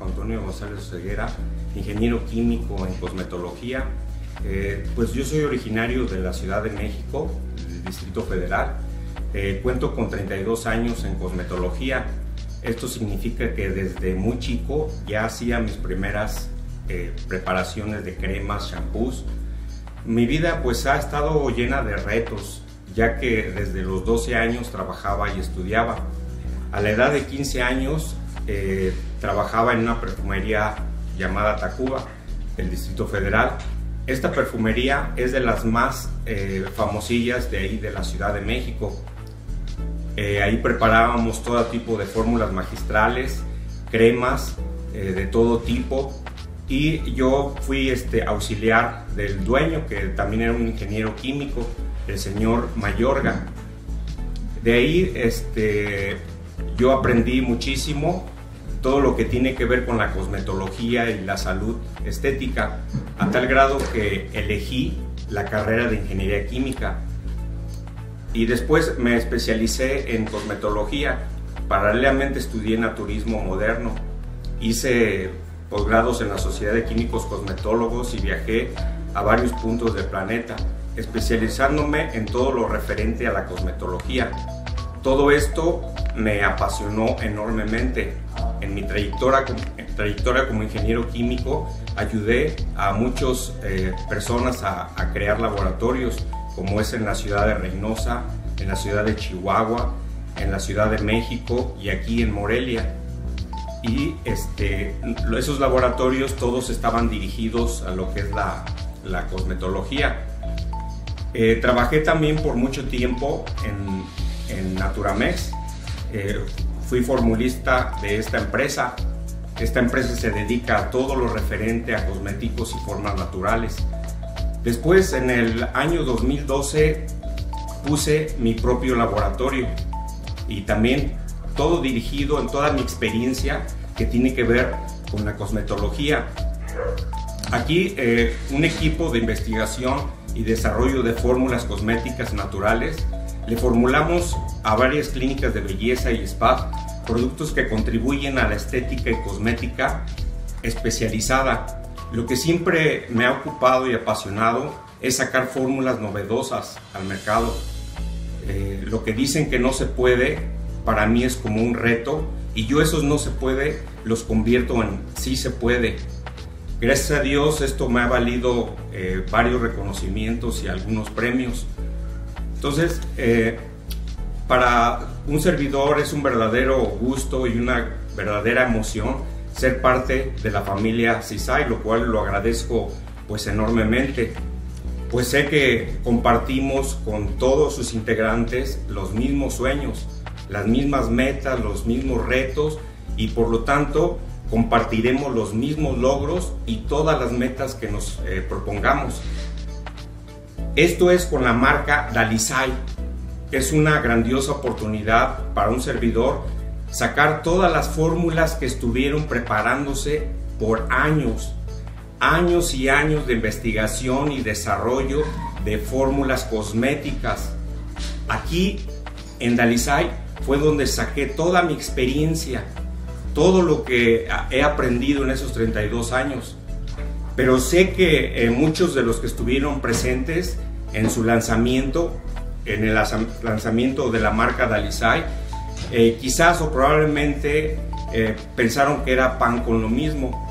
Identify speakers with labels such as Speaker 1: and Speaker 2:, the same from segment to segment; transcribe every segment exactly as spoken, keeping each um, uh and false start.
Speaker 1: Marco Antonio González Oseguera, ingeniero químico en cosmetología. Eh, pues yo soy originario de la Ciudad de México, del Distrito Federal. Eh, cuento con treinta y dos años en cosmetología. Esto significa que desde muy chico ya hacía mis primeras eh, preparaciones de cremas, shampoos. Mi vida pues ha estado llena de retos, ya que desde los doce años trabajaba y estudiaba. A la edad de quince años eh, trabajaba en una perfumería llamada Tacuba, del Distrito Federal. Esta perfumería es de las más eh, famosillas de ahí de la Ciudad de México. Eh, ahí preparábamos todo tipo de fórmulas magistrales, cremas eh, de todo tipo, y yo fui este, auxiliar del dueño, que también era un ingeniero químico, el señor Mayorga. De ahí este, yo aprendí muchísimo todo lo que tiene que ver con la cosmetología y la salud estética, a tal grado que elegí la carrera de ingeniería química. Y después me especialicé en cosmetología. Paralelamente estudié naturismo moderno. Hice posgrados en la Sociedad de Químicos Cosmetólogos y viajé a varios puntos del planeta, especializándome en todo lo referente a la cosmetología. Todo esto me apasionó enormemente. En mi trayectoria, en trayectoria como ingeniero químico ayudé a muchas eh, personas a, a crear laboratorios, como es en la ciudad de Reynosa, en la ciudad de Chihuahua, en la Ciudad de México y aquí en Morelia. Y este, esos laboratorios todos estaban dirigidos a lo que es la, la cosmetología. Eh, trabajé también por mucho tiempo en, en Naturamex. Eh, fui formulista de esta empresa. Esta empresa se dedica a todo lo referente a cosméticos y formas naturales. Después, en el año dos mil doce, puse mi propio laboratorio y también todo dirigido en toda mi experiencia que tiene que ver con la cosmetología. Aquí eh, un equipo de investigación y desarrollo de fórmulas cosméticas naturales. Le formulamos a varias clínicas de belleza y spa productos que contribuyen a la estética y cosmética especializada. Lo que siempre me ha ocupado y apasionado es sacar fórmulas novedosas al mercado. Eh, lo que dicen que no se puede, para mí es como un reto, y yo esos no se puede los convierto en sí se puede. Gracias a Dios esto me ha valido eh, varios reconocimientos y algunos premios. Entonces, eh, para un servidor es un verdadero gusto y una verdadera emoción ser parte de la familia CISAI, lo cual lo agradezco pues enormemente, pues sé que compartimos con todos sus integrantes los mismos sueños, las mismas metas, los mismos retos, y por lo tanto compartiremos los mismos logros y todas las metas que nos eh, propongamos. Esto es con la marca Dalisay. Es una grandiosa oportunidad para un servidor sacar todas las fórmulas que estuvieron preparándose por años, años y años de investigación y desarrollo de fórmulas cosméticas. Aquí en Dalisay fue donde saqué toda mi experiencia, todo lo que he aprendido en esos treinta y dos años. Pero sé que eh, muchos de los que estuvieron presentes en su lanzamiento, en el lanzamiento de la marca Dalisay, eh, quizás o probablemente eh, pensaron que era pan con lo mismo,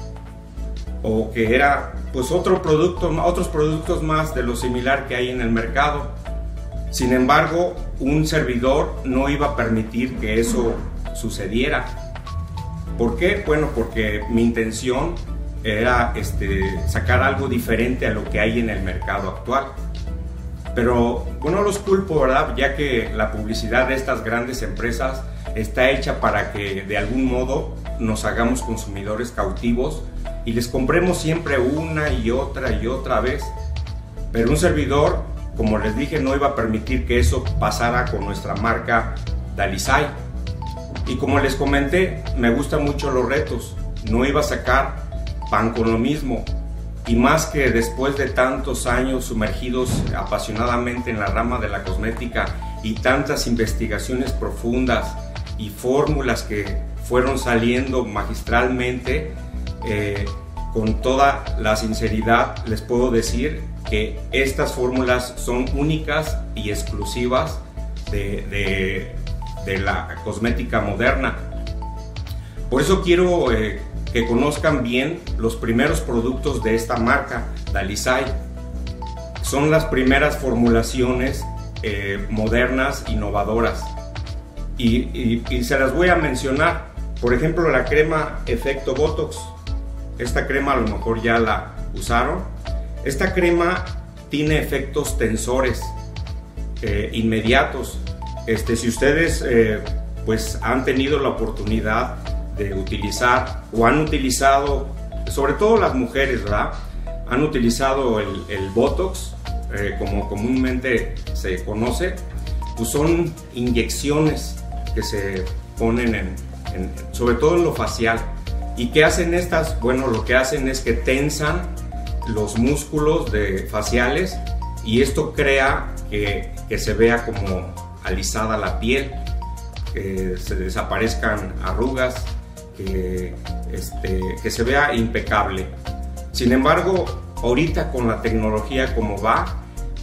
Speaker 1: o que era pues otro producto, otros productos más de lo similar que hay en el mercado. Sin embargo, un servidor no iba a permitir que eso sucediera. ¿Por qué? Bueno, porque mi intención era este, sacar algo diferente a lo que hay en el mercado actual. Pero bueno, los culpo, ¿verdad? Ya que la publicidad de estas grandes empresas está hecha para que de algún modo nos hagamos consumidores cautivos y les compremos siempre una y otra y otra vez. Pero un servidor, como les dije, no iba a permitir que eso pasara con nuestra marca Dalisay. Y como les comenté, me gustan mucho los retos. No iba a sacar pan con lo mismo. Y más que después de tantos años sumergidos apasionadamente en la rama de la cosmética y tantas investigaciones profundas y fórmulas que fueron saliendo magistralmente. Eh, con toda la sinceridad les puedo decir que estas fórmulas son únicas y exclusivas de, de, de la cosmética moderna. Por eso quiero eh, que conozcan bien los primeros productos de esta marca, Dalisay. Son las primeras formulaciones eh, modernas, innovadoras. Y, y, y se las voy a mencionar. Por ejemplo, la crema Efecto Botox. Esta crema a lo mejor ya la usaron. Esta crema tiene efectos tensores eh, inmediatos. Este, si ustedes eh, pues han tenido la oportunidad de utilizar o han utilizado, sobre todo las mujeres, ¿verdad? Han utilizado el, el Botox, eh, como comúnmente se conoce, pues son inyecciones que se ponen en, en, sobre todo en lo facial. ¿Y qué hacen estas? Bueno, lo que hacen es que tensan los músculos de faciales y esto crea que, que se vea como alisada la piel, que se desaparezcan arrugas, que, este, que se vea impecable. Sin embargo, ahorita con la tecnología como va,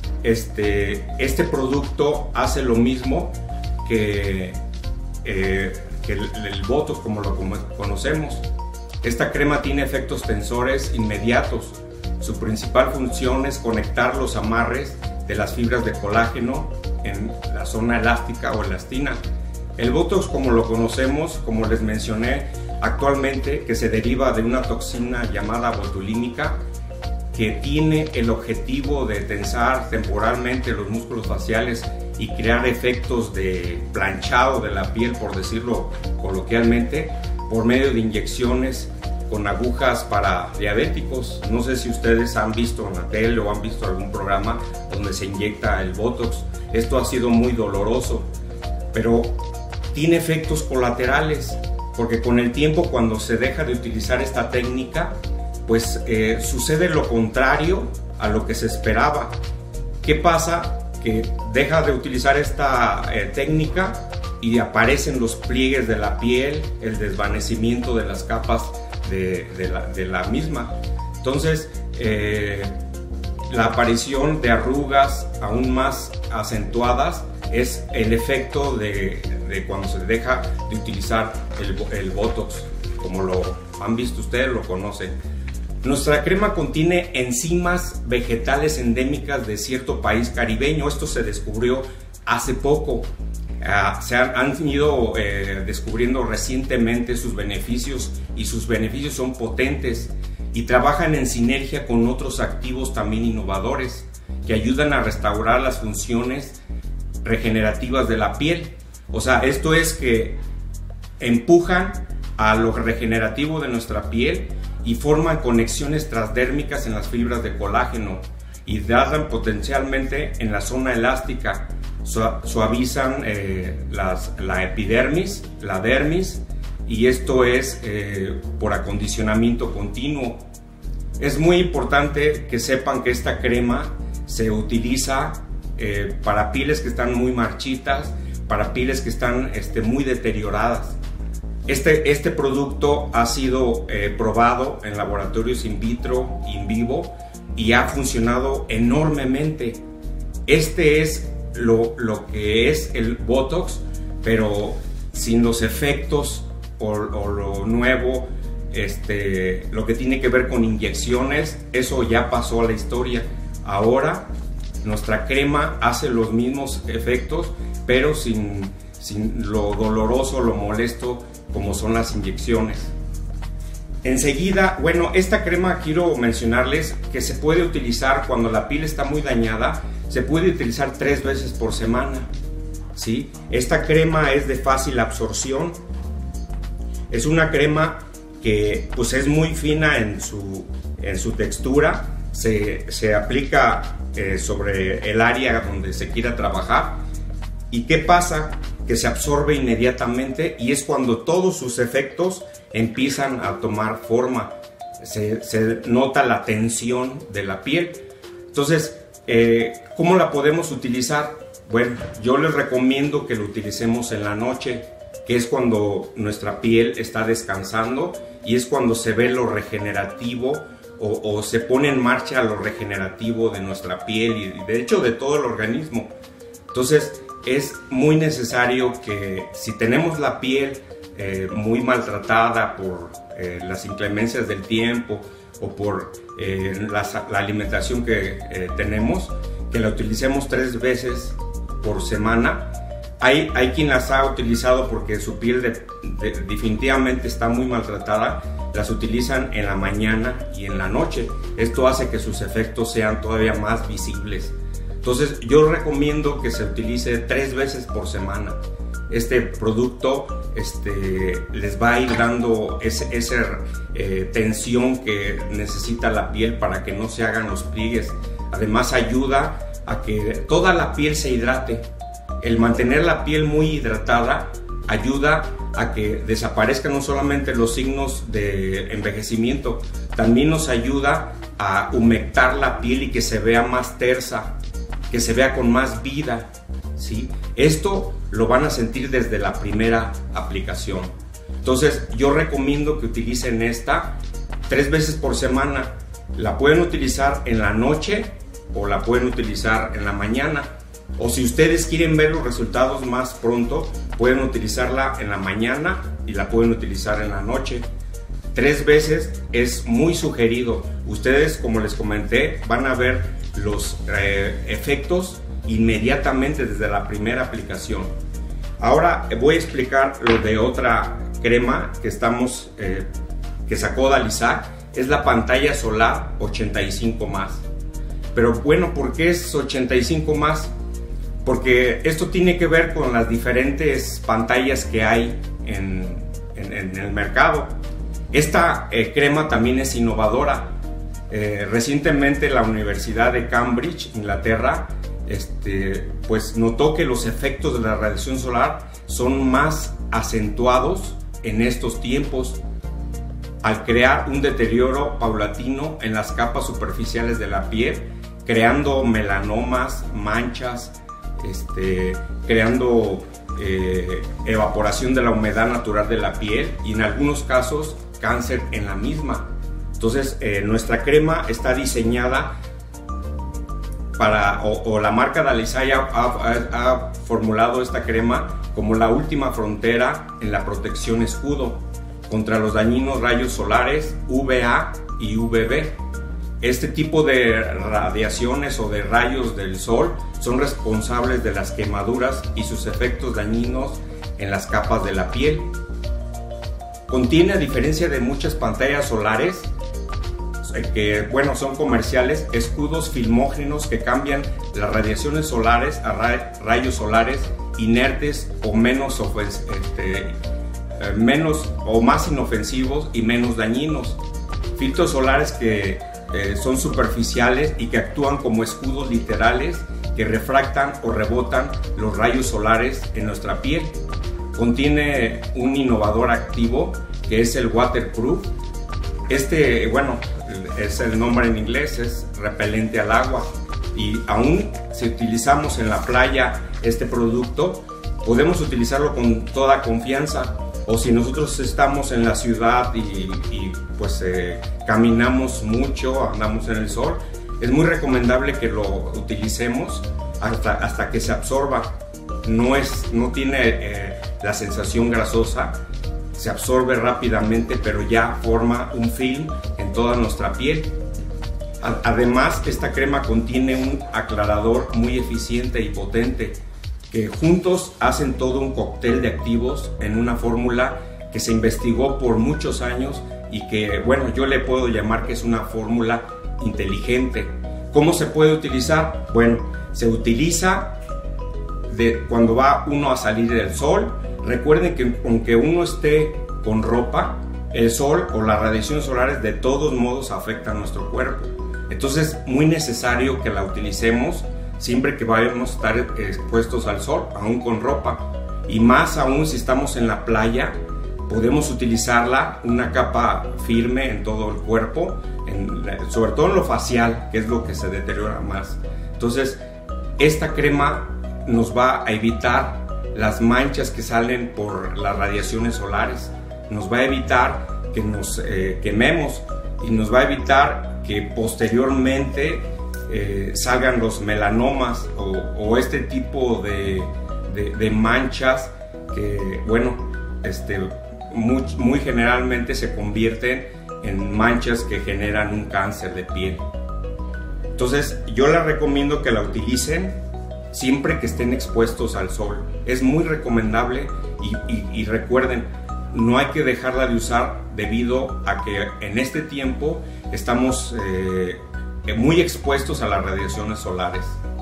Speaker 1: este, este producto hace lo mismo que, eh, que el, el Botox como lo conocemos. Esta crema tiene efectos tensores inmediatos. Su principal función es conectar los amarres de las fibras de colágeno en la zona elástica o elastina. El Botox como lo conocemos, como les mencioné actualmente, que se deriva de una toxina llamada botulínica que tiene el objetivo de tensar temporalmente los músculos faciales y crear efectos de planchado de la piel, por decirlo coloquialmente, por medio de inyecciones con agujas para diabéticos. No sé si ustedes han visto en la tele o han visto algún programa donde se inyecta el Botox. Esto ha sido muy doloroso, pero tiene efectos colaterales, porque con el tiempo, cuando se deja de utilizar esta técnica, pues eh, sucede lo contrario a lo que se esperaba. ¿Qué pasa? Que deja de utilizar esta eh, técnica y aparecen los pliegues de la piel, el desvanecimiento de las capas de, de, la, de la misma. Entonces, eh, la aparición de arrugas aún más acentuadas es el efecto de, de cuando se deja de utilizar el, el Botox, como lo han visto ustedes, lo conocen. Nuestra crema contiene enzimas vegetales endémicas de cierto país caribeño. Esto se descubrió hace poco. Uh, se han, han ido eh, descubriendo recientemente sus beneficios, y sus beneficios son potentes y trabajan en sinergia con otros activos también innovadores que ayudan a restaurar las funciones regenerativas de la piel. O sea, esto es que empujan a lo regenerativo de nuestra piel y forman conexiones transdérmicas en las fibras de colágeno y dan potencialmente en la zona elástica. Suavizan eh, las, la epidermis, la dermis, y esto es eh, por acondicionamiento continuo. Es muy importante que sepan que esta crema se utiliza eh, para pieles que están muy marchitas, para pieles que están este, muy deterioradas. Este, este producto ha sido eh, probado en laboratorios in vitro, in vivo, y ha funcionado enormemente. Este es Lo, lo que es el Botox, pero sin los efectos o, o lo nuevo, este, lo que tiene que ver con inyecciones. Eso ya pasó a la historia. Ahora nuestra crema hace los mismos efectos, pero sin, sin lo doloroso, lo molesto como son las inyecciones. Enseguida, bueno, esta crema quiero mencionarles que se puede utilizar cuando la piel está muy dañada. Se puede utilizar tres veces por semana, ¿sí? Esta crema es de fácil absorción. Es una crema que pues es muy fina en su, en su textura. Se, se aplica eh, sobre el área donde se quiera trabajar. ¿Y qué pasa? Que se absorbe inmediatamente, y es cuando todos sus efectos empiezan a tomar forma. Se, se nota la tensión de la piel. Entonces, Eh, ¿cómo la podemos utilizar? Bueno, yo les recomiendo que lo utilicemos en la noche, que es cuando nuestra piel está descansando y es cuando se ve lo regenerativo o, o se pone en marcha lo regenerativo de nuestra piel y de hecho de todo el organismo. Entonces es muy necesario que si tenemos la piel eh, muy maltratada por eh, las inclemencias del tiempo o por eh, la, la alimentación que eh, tenemos, que la utilicemos tres veces por semana. Hay, hay quien las ha utilizado porque su piel de, de, definitivamente está muy maltratada, las utilizan en la mañana y en la noche. Esto hace que sus efectos sean todavía más visibles. Entonces yo recomiendo que se utilice tres veces por semana. Este producto este, les va a ir dando esa ese, eh, tensión que necesita la piel para que no se hagan los pliegues. Además ayuda a que toda la piel se hidrate. El mantener la piel muy hidratada ayuda a que desaparezcan no solamente los signos de envejecimiento, también nos ayuda a humectar la piel y que se vea más tersa, que se vea con más vida, ¿sí? Esto lo van a sentir desde la primera aplicación. Entonces yo recomiendo que utilicen esta tres veces por semana. La pueden utilizar en la noche o la pueden utilizar en la mañana. O si ustedes quieren ver los resultados más pronto, pueden utilizarla en la mañana y la pueden utilizar en la noche. Tres veces es muy sugerido. Ustedes, como les comenté, van a ver los eh, efectos inmediatamente desde la primera aplicación. Ahora voy a explicar lo de otra crema que estamos eh, que sacó Dalisac. Es la pantalla solar ochenta y cinco más. Pero bueno, ¿por qué es ochenta y cinco más? Porque esto tiene que ver con las diferentes pantallas que hay en, en, en el mercado. Esta eh, crema también es innovadora. Eh, recientemente la Universidad de Cambridge, Inglaterra, este, pues notó que los efectos de la radiación solar son más acentuados en estos tiempos al crear un deterioro paulatino en las capas superficiales de la piel, creando melanomas, manchas, Este, creando eh, evaporación de la humedad natural de la piel y en algunos casos cáncer en la misma. Entonces eh, nuestra crema está diseñada para, o, o la marca Dalisac ha, ha, ha formulado esta crema como la última frontera en la protección escudo contra los dañinos rayos solares U V A y U V B. Este tipo de radiaciones o de rayos del sol son responsables de las quemaduras y sus efectos dañinos en las capas de la piel. Contiene, a diferencia de muchas pantallas solares, que bueno, son comerciales, escudos filmógenos que cambian las radiaciones solares a rayos solares inertes o menos, este, menos o más inofensivos y menos dañinos. Filtros solares que Eh, son superficiales y que actúan como escudos literales que refractan o rebotan los rayos solares en nuestra piel. Contiene un innovador activo que es el waterproof. Este, bueno, es el nombre en inglés, es repelente al agua. Y aún si utilizamos en la playa este producto, podemos utilizarlo con toda confianza. O si nosotros estamos en la ciudad y, y pues eh, caminamos mucho, andamos en el sol, es muy recomendable que lo utilicemos hasta, hasta que se absorba. No, es, no tiene eh, la sensación grasosa, se absorbe rápidamente, pero ya forma un film en toda nuestra piel. Además, esta crema contiene un aclarador muy eficiente y potente, que juntos hacen todo un cóctel de activos en una fórmula que se investigó por muchos años y que, bueno, yo le puedo llamar que es una fórmula inteligente. ¿Cómo se puede utilizar? Bueno, se utiliza de cuando va uno a salir del sol. Recuerden que aunque uno esté con ropa, el sol o las radiaciones solares de todos modos afectan a nuestro cuerpo. Entonces es muy necesario que la utilicemos siempre que vayamos a estar expuestos al sol, aún con ropa. Y más aún si estamos en la playa, podemos utilizarla, una capa firme en todo el cuerpo, en, sobre todo en lo facial, que es lo que se deteriora más. Entonces, esta crema nos va a evitar las manchas que salen por las radiaciones solares, nos va a evitar que nos eh, quememos y nos va a evitar que posteriormente eh, salgan los melanomas o, o este tipo de, de, de manchas que, bueno, este, muy, muy generalmente se convierten en manchas que generan un cáncer de piel. Entonces yo les recomiendo que la utilicen siempre que estén expuestos al sol. Es muy recomendable y, y, y recuerden, no hay que dejarla de usar debido a que en este tiempo estamos eh, muy expuestos a las radiaciones solares.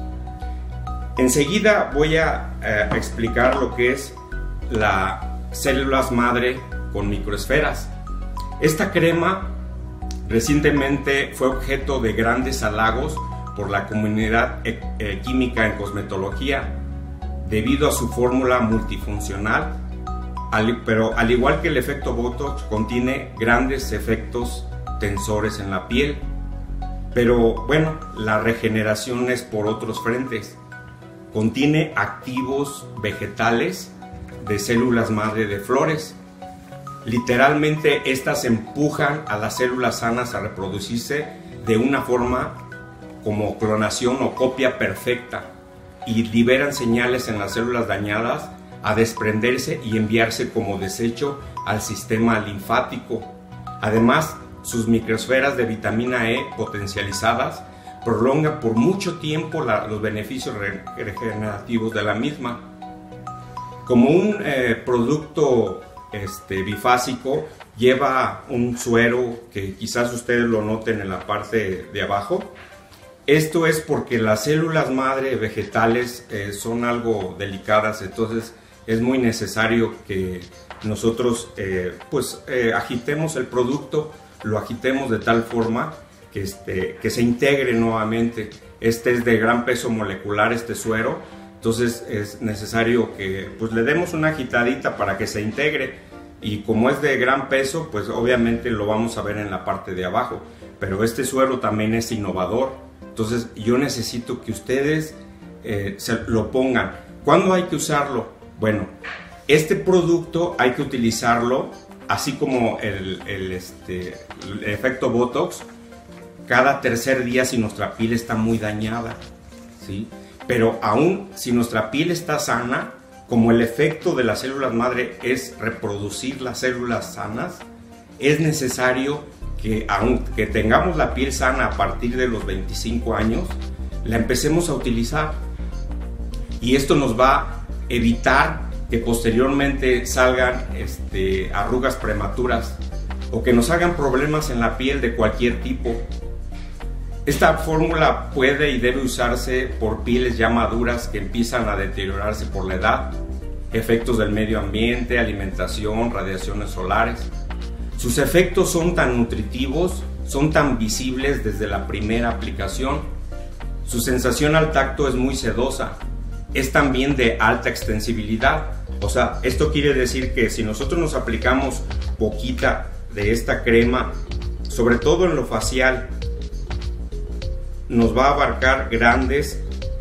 Speaker 1: Enseguida voy a eh, explicar lo que es las células madre con microesferas. Esta crema recientemente fue objeto de grandes halagos por la comunidad eh, eh, química en cosmetología debido a su fórmula multifuncional, al, pero al igual que el efecto Botox contiene grandes efectos tensores en la piel. Pero bueno, la regeneración es por otros frentes. Contiene activos vegetales de células madre de flores. Literalmente estas empujan a las células sanas a reproducirse de una forma como clonación o copia perfecta y liberan señales en las células dañadas a desprenderse y enviarse como desecho al sistema linfático. Además, sus microesferas de vitamina E potencializadas prolongan por mucho tiempo la, los beneficios re, regenerativos de la misma. Como un eh, producto este, bifásico, lleva un suero que quizás ustedes lo noten en la parte de abajo. Esto es porque las células madre vegetales eh, son algo delicadas, entonces es muy necesario que nosotros eh, pues eh, agitemos el producto, lo agitemos de tal forma que, este, que se integre nuevamente. Este es de gran peso molecular, este suero, entonces es necesario que pues, le demos una agitadita para que se integre, y como es de gran peso, pues obviamente lo vamos a ver en la parte de abajo, pero este suero también es innovador, entonces yo necesito que ustedes eh, se lo pongan. ¿Cuándo hay que usarlo? Bueno, este producto hay que utilizarlo así como el, el, este, el efecto Botox cada tercer día si nuestra piel está muy dañada, ¿sí? Pero aún si nuestra piel está sana, como el efecto de las células madre es reproducir las células sanas, es necesario que aunque tengamos la piel sana a partir de los veinticinco años, la empecemos a utilizar. Y esto nos va a evitar que posteriormente salgan este, arrugas prematuras o que nos hagan problemas en la piel de cualquier tipo. Esta fórmula puede y debe usarse por pieles ya maduras que empiezan a deteriorarse por la edad, efectos del medio ambiente, alimentación, radiaciones solares. Sus efectos son tan nutritivos, son tan visibles desde la primera aplicación. Su sensación al tacto es muy sedosa, es también de alta extensibilidad. O sea, esto quiere decir que si nosotros nos aplicamos poquita de esta crema, sobre todo en lo facial, nos va a abarcar grandes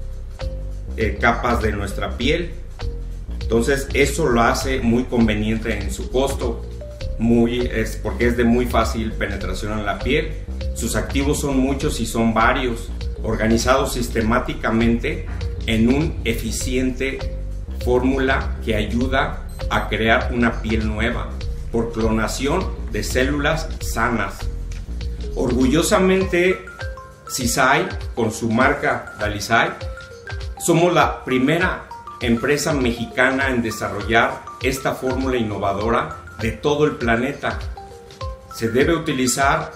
Speaker 1: eh, capas de nuestra piel. Entonces eso lo hace muy conveniente en su costo, muy, es porque es de muy fácil penetración en la piel. Sus activos son muchos y son varios, organizados sistemáticamente en un eficiente fórmula que ayuda a crear una piel nueva por clonación de células sanas. Orgullosamente, Sisai, con su marca Dalisai, somos la primera empresa mexicana en desarrollar esta fórmula innovadora de todo el planeta. Se debe utilizar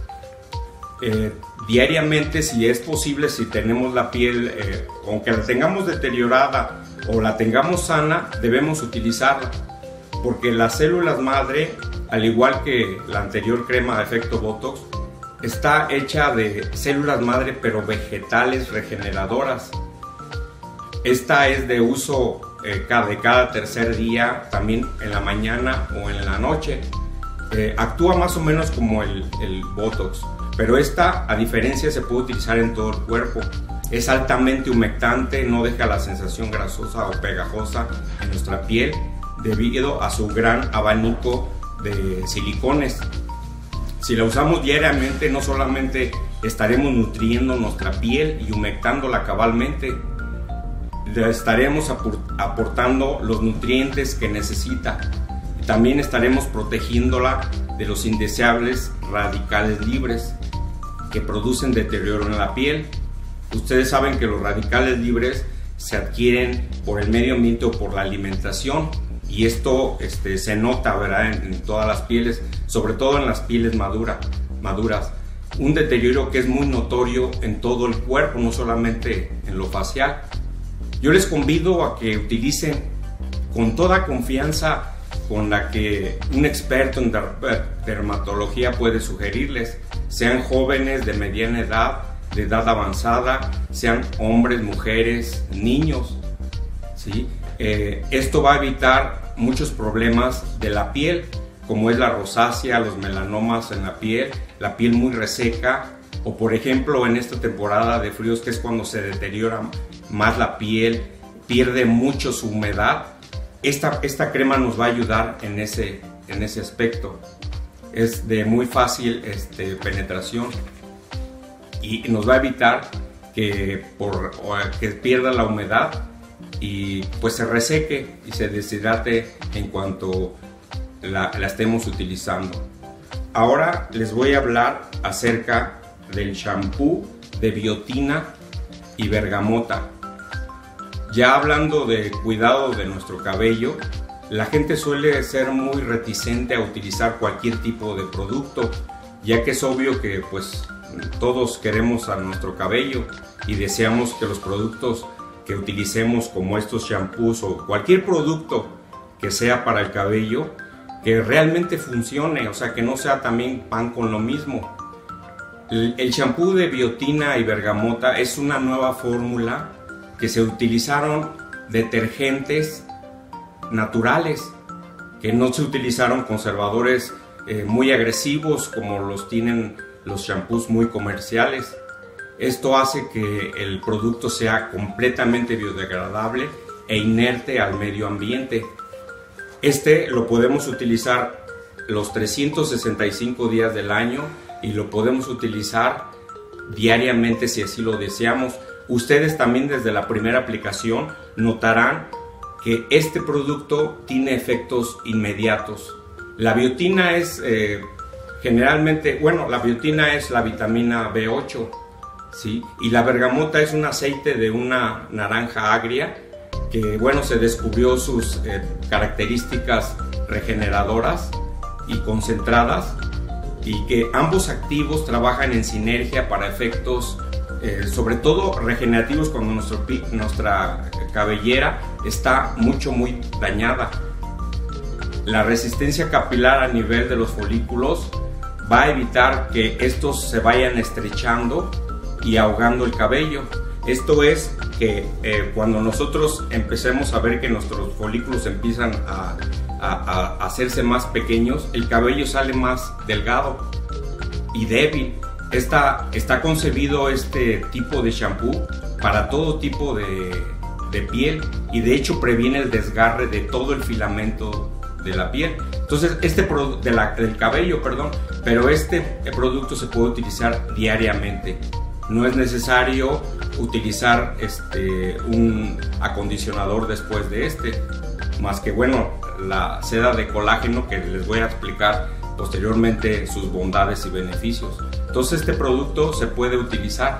Speaker 1: eh, diariamente si es posible, si tenemos la piel, eh, aunque la tengamos deteriorada o la tengamos sana, debemos utilizarla, porque las células madre, al igual que la anterior crema de efecto Botox, está hecha de células madre pero vegetales regeneradoras. Esta es de uso eh, cada, de cada tercer día, también en la mañana o en la noche. Eh, actúa más o menos como el, el Botox, pero esta, a diferencia, se puede utilizar en todo el cuerpo. Es altamente humectante, no deja la sensación grasosa o pegajosa en nuestra piel debido a su gran abanico de silicones. Si la usamos diariamente, no solamente estaremos nutriendo nuestra piel y humectándola cabalmente, le estaremos aportando los nutrientes que necesita. También estaremos protegiéndola de los indeseables radicales libres que producen deterioro en la piel. Ustedes saben que los radicales libres se adquieren por el medio ambiente o por la alimentación, y esto este, se nota, ¿verdad?, en, en todas las pieles, sobre todo en las pieles madura, maduras. Un deterioro que es muy notorio en todo el cuerpo, no solamente en lo facial. Yo les convido a que utilicen con toda confianza con la que un experto en dermatología puede sugerirles, sean jóvenes de mediana edad, de edad avanzada, sean hombres, mujeres, niños, ¿sí? Eh, esto va a evitar muchos problemas de la piel, como es la rosácea, los melanomas en la piel, la piel muy reseca, o por ejemplo en esta temporada de fríos, que es cuando se deteriora más la piel, pierde mucho su humedad. Esta, esta crema nos va a ayudar en ese, en ese aspecto. Es de muy fácil este, penetración y nos va a evitar que, por, que pierda la humedad y pues se reseque y se deshidrate en cuanto la, la estemos utilizando. Ahora les voy a hablar acerca del shampoo de biotina y bergamota. Ya hablando de cuidado de nuestro cabello, la gente suele ser muy reticente a utilizar cualquier tipo de producto, ya que es obvio que pues todos queremos a nuestro cabello y deseamos que los productos que utilicemos, como estos shampoos o cualquier producto que sea para el cabello, que realmente funcione, o sea, que no sea también pan con lo mismo. El, el shampoo de biotina y bergamota es una nueva fórmula que se utilizaron detergentes naturales, que no se utilizaron conservadores eh, muy agresivos como los tienen los shampoos muy comerciales. Esto hace que el producto sea completamente biodegradable e inerte al medio ambiente. Este lo podemos utilizar los trescientos sesenta y cinco días del año y lo podemos utilizar diariamente si así lo deseamos. Ustedes también desde la primera aplicación notarán que este producto tiene efectos inmediatos. La biotina es eh, generalmente, bueno, la biotina es la vitamina B ocho, ¿sí? Y la bergamota es un aceite de una naranja agria que, bueno, se descubrió sus eh, características regeneradoras y concentradas, y que ambos activos trabajan en sinergia para efectos Eh, sobre todo regenerativos cuando nuestro, nuestra cabellera está mucho muy dañada. La resistencia capilar a nivel de los folículos va a evitar que estos se vayan estrechando y ahogando el cabello. Esto es que eh, cuando nosotros empecemos a ver que nuestros folículos empiezan a, a, a hacerse más pequeños, el cabello sale más delgado y débil. Está, está concebido este tipo de shampoo para todo tipo de, de piel, y de hecho previene el desgarre de todo el filamento de la piel. Entonces, este de la, del cabello, perdón, pero este producto se puede utilizar diariamente. No es necesario utilizar este, un acondicionador después de este, más que, bueno, la seda de colágeno, que les voy a explicar posteriormente sus bondades y beneficios. Entonces este producto se puede utilizar.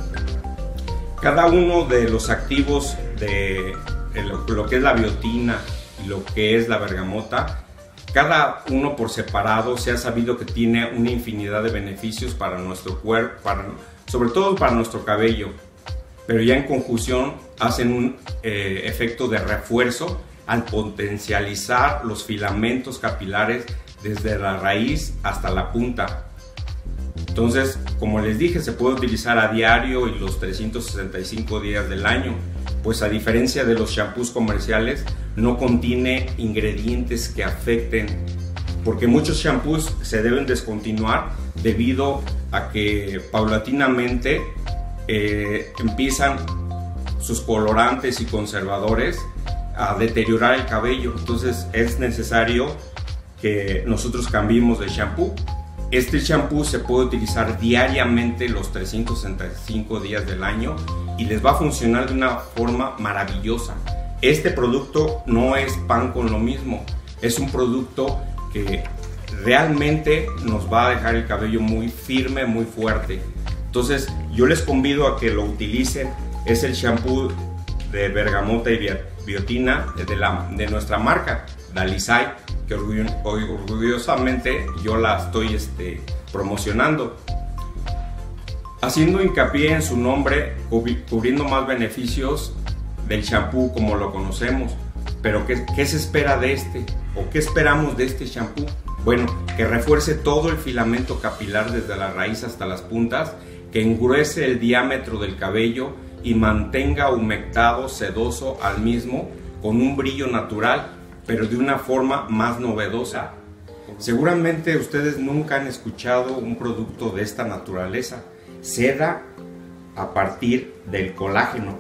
Speaker 1: Cada uno de los activos de lo que es la biotina y lo que es la bergamota, cada uno por separado se ha sabido que tiene una infinidad de beneficios para nuestro cuerpo, para, sobre todo para nuestro cabello, pero ya en conjunción hacen un eh, efecto de refuerzo al potencializar los filamentos capilares desde la raíz hasta la punta. Entonces, como les dije, se puede utilizar a diario y los trescientos sesenta y cinco días del año, pues a diferencia de los shampoos comerciales, no contiene ingredientes que afecten, porque muchos shampoos se deben descontinuar debido a que paulatinamente eh, empiezan sus colorantes y conservadores a deteriorar el cabello. Entonces es necesario que nosotros cambiemos de shampoo. Este shampoo se puede utilizar diariamente los trescientos sesenta y cinco días del año y les va a funcionar de una forma maravillosa. Este producto no es pan con lo mismo, es un producto que realmente nos va a dejar el cabello muy firme, muy fuerte. Entonces yo les convido a que lo utilicen. Es el shampoo de bergamota y biotina de, la, de nuestra marca Dalisay, que orgullosamente yo la estoy este, promocionando, haciendo hincapié en su nombre, cubriendo más beneficios del shampoo como lo conocemos. Pero ¿qué, qué se espera de este? ¿O qué esperamos de este shampoo? Bueno, que refuerce todo el filamento capilar desde la raíz hasta las puntas, que engruese el diámetro del cabello y mantenga humectado, sedoso al mismo, con un brillo natural, pero de una forma más novedosa. Seguramente ustedes nunca han escuchado un producto de esta naturaleza. Seda a partir del colágeno.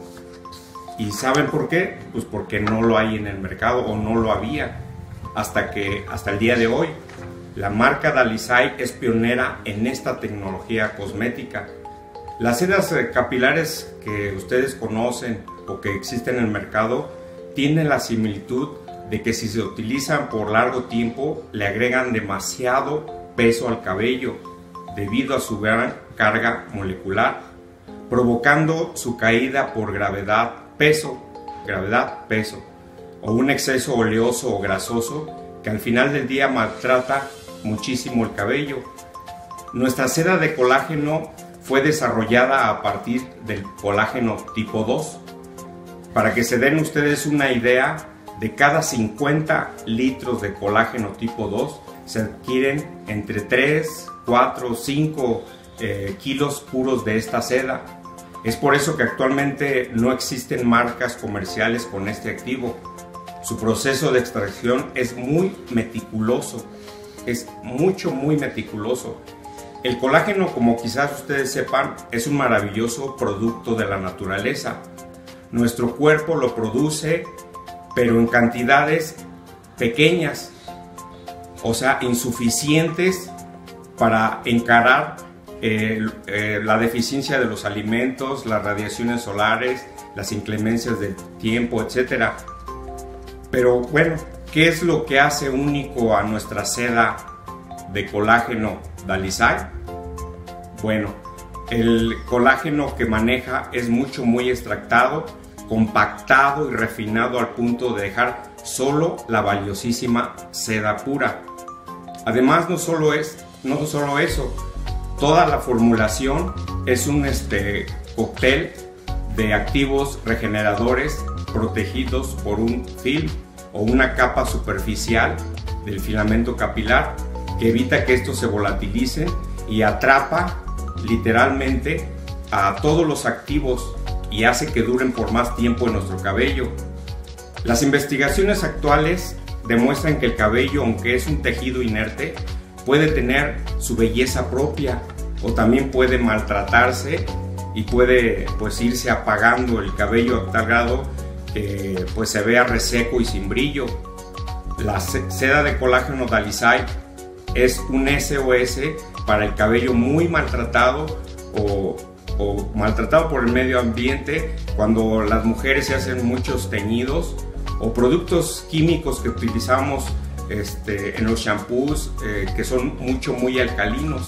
Speaker 1: ¿Y saben por qué? Pues porque no lo hay en el mercado, o no lo había hasta que hasta el día de hoy. La marca Dalisay es pionera en esta tecnología cosmética. Las sedas capilares que ustedes conocen o que existen en el mercado tienen la similitud de que si se utilizan por largo tiempo le agregan demasiado peso al cabello debido a su gran carga molecular, provocando su caída por gravedad, peso, gravedad, peso, o un exceso oleoso o grasoso que al final del día maltrata muchísimo el cabello. Nuestra seda de colágeno fue desarrollada a partir del colágeno tipo dos. Para que se den ustedes una idea, de cada cincuenta litros de colágeno tipo dos se adquieren entre tres, cuatro, cinco eh, kilos puros de esta seda. Es por eso que actualmente no existen marcas comerciales con este activo. Su proceso de extracción es muy meticuloso, es mucho, muy meticuloso. El colágeno, como quizás ustedes sepan, es un maravilloso producto de la naturaleza. Nuestro cuerpo lo produce, pero en cantidades pequeñas, o sea, insuficientes para encarar eh, eh, la deficiencia de los alimentos, las radiaciones solares, las inclemencias del tiempo, etcétera. Pero bueno, ¿qué es lo que hace único a nuestra seda de colágeno Dalisay? Bueno, el colágeno que maneja es mucho, muy extractado, compactado y refinado al punto de dejar solo la valiosísima seda pura. Además, no solo, es, no solo eso, toda la formulación es un este, cóctel de activos regeneradores protegidos por un film o una capa superficial del filamento capilar que evita que estos se volatilicen y atrapa literalmente a todos los activos y hace que duren por más tiempo en nuestro cabello. Las investigaciones actuales demuestran que el cabello, aunque es un tejido inerte, puede tener su belleza propia o también puede maltratarse y puede pues irse apagando el cabello a tal grado que pues se vea reseco y sin brillo. La seda de colágeno Dalisay es un S O S para el cabello muy maltratado o, o maltratado por el medio ambiente, cuando las mujeres se hacen muchos teñidos o productos químicos que utilizamos este, en los shampoos eh, que son mucho muy alcalinos.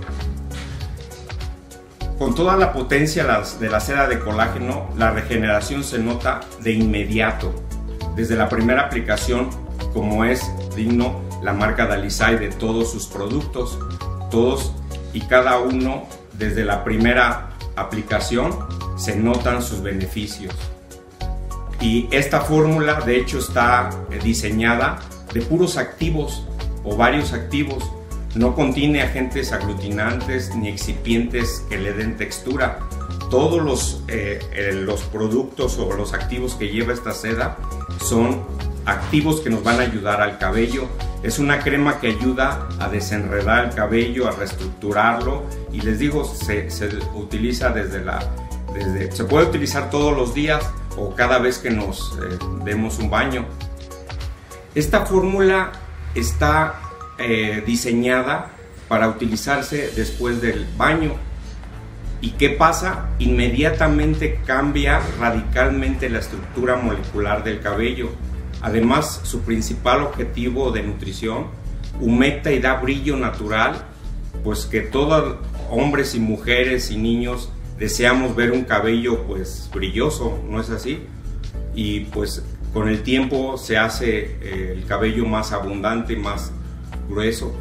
Speaker 1: Con toda la potencia de la seda de colágeno, la regeneración se nota de inmediato, desde la primera aplicación, como es digno la marca Dalisay de todos sus productos, todos y cada uno desde la primera aplicación se notan sus beneficios. Y esta fórmula de hecho está diseñada de puros activos o varios activos. No contiene agentes aglutinantes ni excipientes que le den textura. Todos los, eh, eh, los productos o los activos que lleva esta seda son activos que nos van a ayudar al cabello. Es una crema que ayuda a desenredar el cabello, a reestructurarlo, y les digo, se, se utiliza desde la desde, se puede utilizar todos los días o cada vez que nos eh, demos un baño. Esta fórmula está eh, diseñada para utilizarse después del baño. ¿Y qué pasa? Inmediatamente cambia radicalmente la estructura molecular del cabello. Además, su principal objetivo de nutrición, humecta y da brillo natural, pues que todos hombres y mujeres y niños deseamos ver un cabello pues brilloso, ¿no es así? Y pues con el tiempo se hace eh, el cabello más abundante, más grueso.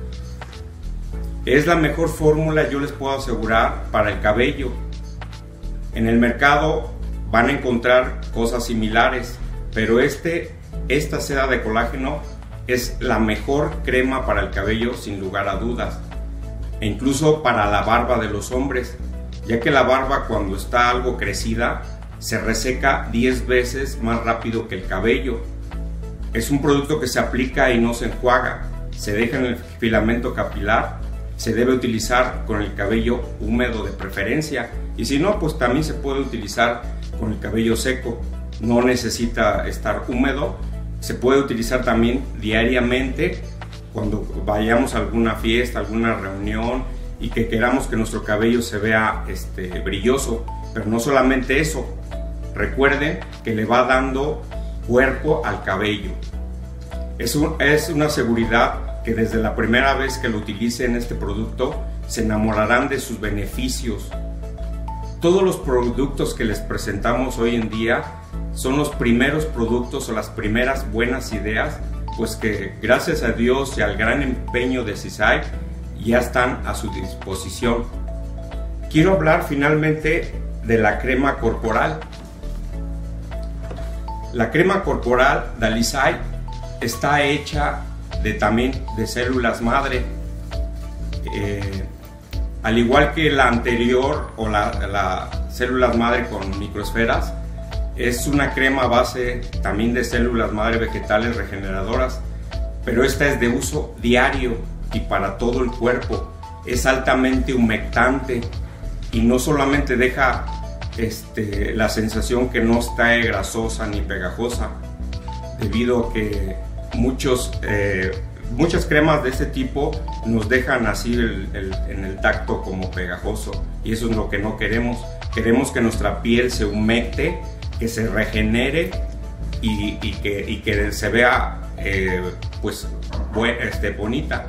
Speaker 1: Es la mejor fórmula, yo les puedo asegurar, para el cabello. En el mercado van a encontrar cosas similares, pero este, esta seda de colágeno es la mejor crema para el cabello sin lugar a dudas. E incluso para la barba de los hombres, ya que la barba cuando está algo crecida se reseca diez veces más rápido que el cabello. Es un producto que se aplica y no se enjuaga, se deja en el filamento capilar, se debe utilizar con el cabello húmedo de preferencia, y si no, pues también se puede utilizar con el cabello seco, no necesita estar húmedo. Se puede utilizar también diariamente cuando vayamos a alguna fiesta, alguna reunión y que queramos que nuestro cabello se vea este, brilloso. Pero no solamente eso, recuerden que le va dando cuerpo al cabello. Es, un, es una seguridad que desde la primera vez que lo utilicen este producto se enamorarán de sus beneficios. Todos los productos que les presentamos hoy en día son los primeros productos o las primeras buenas ideas, pues que gracias a Dios y al gran empeño de CISAI ya están a su disposición. Quiero hablar finalmente de la crema corporal. La crema corporal de Alisai está hecha de, también de células madre. Eh, al igual que la anterior o la, la células madre con microesferas, es una crema a base también de células madre vegetales regeneradoras, pero esta es de uso diario y para todo el cuerpo. Es altamente humectante y no solamente deja este, la sensación que no está grasosa ni pegajosa, debido a que muchos, eh, muchas cremas de este tipo nos dejan así el, el, en el tacto como pegajoso, y eso es lo que no queremos. Queremos que nuestra piel se humecte, que se regenere y, y, que, y que se vea eh, pues este, bonita.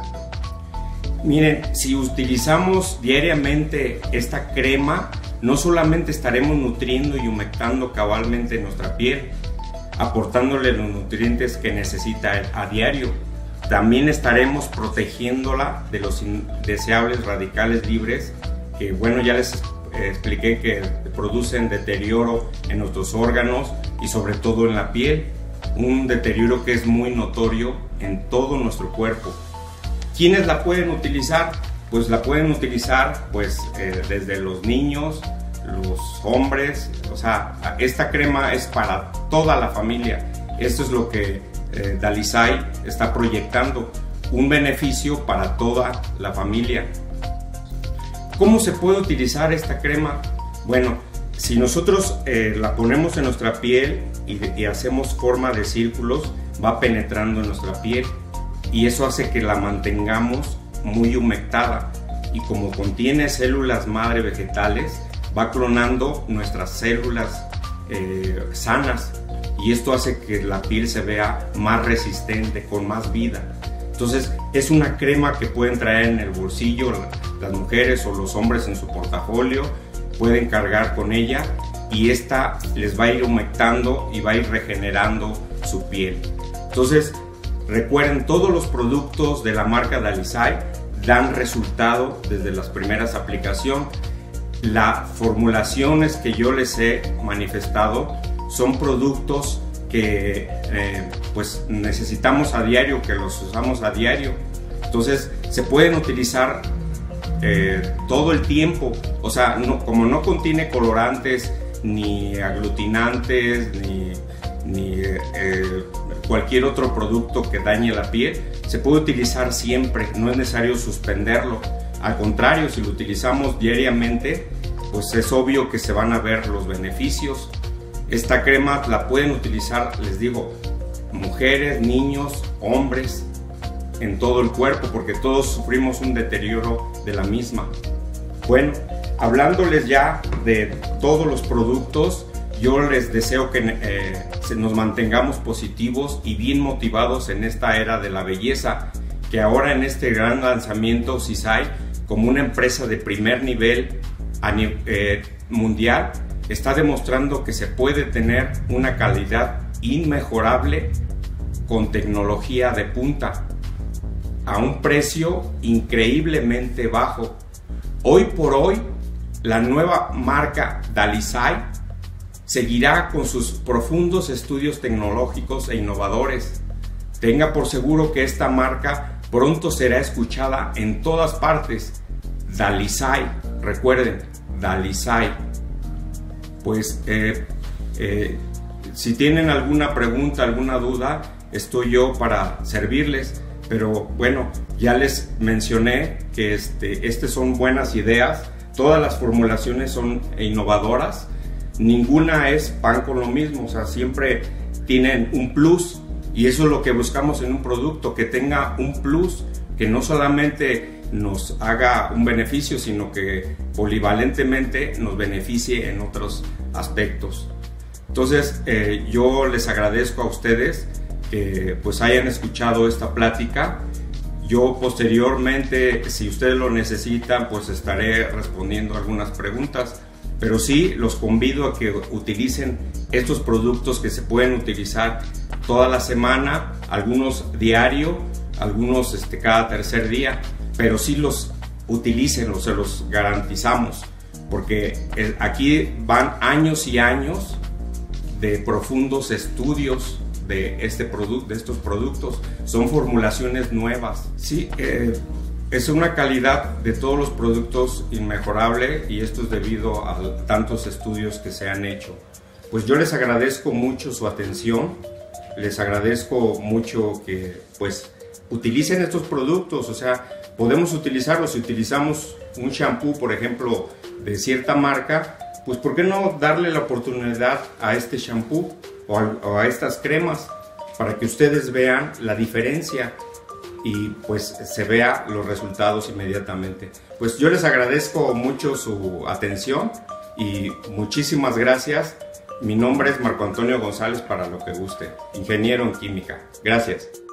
Speaker 1: Miren, si utilizamos diariamente esta crema, no solamente estaremos nutriendo y humectando cabalmente nuestra piel, aportándole los nutrientes que necesita a diario, también estaremos protegiéndola de los indeseables radicales libres que, bueno, ya les expliqué que producen deterioro en nuestros órganos y sobre todo en la piel, un deterioro que es muy notorio en todo nuestro cuerpo. ¿Quiénes la pueden utilizar? Pues la pueden utilizar pues eh, desde los niños, los hombres. O sea, esta crema es para toda la familia. Esto es lo que eh, Alisai está proyectando, un beneficio para toda la familia. ¿Cómo se puede utilizar esta crema? Bueno, si nosotros eh, la ponemos en nuestra piel y, y hacemos forma de círculos, va penetrando en nuestra piel y eso hace que la mantengamos muy humectada, y como contiene células madre vegetales, va clonando nuestras células eh, sanas, y esto hace que la piel se vea más resistente, con más vida. Entonces es una crema que pueden traer en el bolsillo las mujeres o los hombres en su portafolio, pueden cargar con ella y esta les va a ir humectando y va a ir regenerando su piel. Entonces recuerden, todos los productos de la marca de Alisai dan resultado desde las primeras aplicaciones. Las formulaciones que yo les he manifestado son productos que eh, pues necesitamos a diario, que los usamos a diario. Entonces se pueden utilizar eh, todo el tiempo. O sea, no, como no contiene colorantes, ni aglutinantes, ni, ni eh, cualquier otro producto que dañe la piel, se puede utilizar siempre, no es necesario suspenderlo. Al contrario, si lo utilizamos diariamente, pues es obvio que se van a ver los beneficios. Esta crema la pueden utilizar, les digo, mujeres, niños, hombres, en todo el cuerpo, porque todos sufrimos un deterioro de la misma. Bueno, hablándoles ya de todos los productos, yo les deseo que eh, nos mantengamos positivos y bien motivados en esta era de la belleza, que ahora en este gran lanzamiento Sisai, como una empresa de primer nivel a nivel eh, mundial, está demostrando que se puede tener una calidad inmejorable con tecnología de punta a un precio increíblemente bajo. Hoy por hoy, la nueva marca Dalisai seguirá con sus profundos estudios tecnológicos e innovadores. Tenga por seguro que esta marca pronto será escuchada en todas partes. Dalisai, recuerden, Dalisai. Pues eh, eh, si tienen alguna pregunta, alguna duda, estoy yo para servirles. Pero bueno, ya les mencioné que este, estas son buenas ideas. Todas las formulaciones son innovadoras. Ninguna es pan con lo mismo, o sea, siempre tienen un plus, y eso es lo que buscamos en un producto, que tenga un plus, que no solamente nos haga un beneficio, sino que polivalentemente nos beneficie en otros aspectos. Entonces, eh, yo les agradezco a ustedes que pues hayan escuchado esta plática. Yo posteriormente, si ustedes lo necesitan, pues estaré respondiendo algunas preguntas. Pero sí, los convido a que utilicen estos productos que se pueden utilizar toda la semana, algunos diario, algunos este, cada tercer día, pero sí los utilicen, se los garantizamos, porque aquí van años y años de profundos estudios de, este de estos productos. Son formulaciones nuevas. Sí, eh, es una calidad de todos los productos inmejorable, y esto es debido a tantos estudios que se han hecho. Pues yo les agradezco mucho su atención, les agradezco mucho que pues utilicen estos productos. O sea, podemos utilizarlos. Si utilizamos un shampoo, por ejemplo, de cierta marca, pues ¿por qué no darle la oportunidad a este shampoo o a, o a estas cremas para que ustedes vean la diferencia y pues se vea los resultados inmediatamente? Pues yo les agradezco mucho su atención y muchísimas gracias. Mi nombre es Marco Antonio González, para lo que guste, ingeniero en química. Gracias.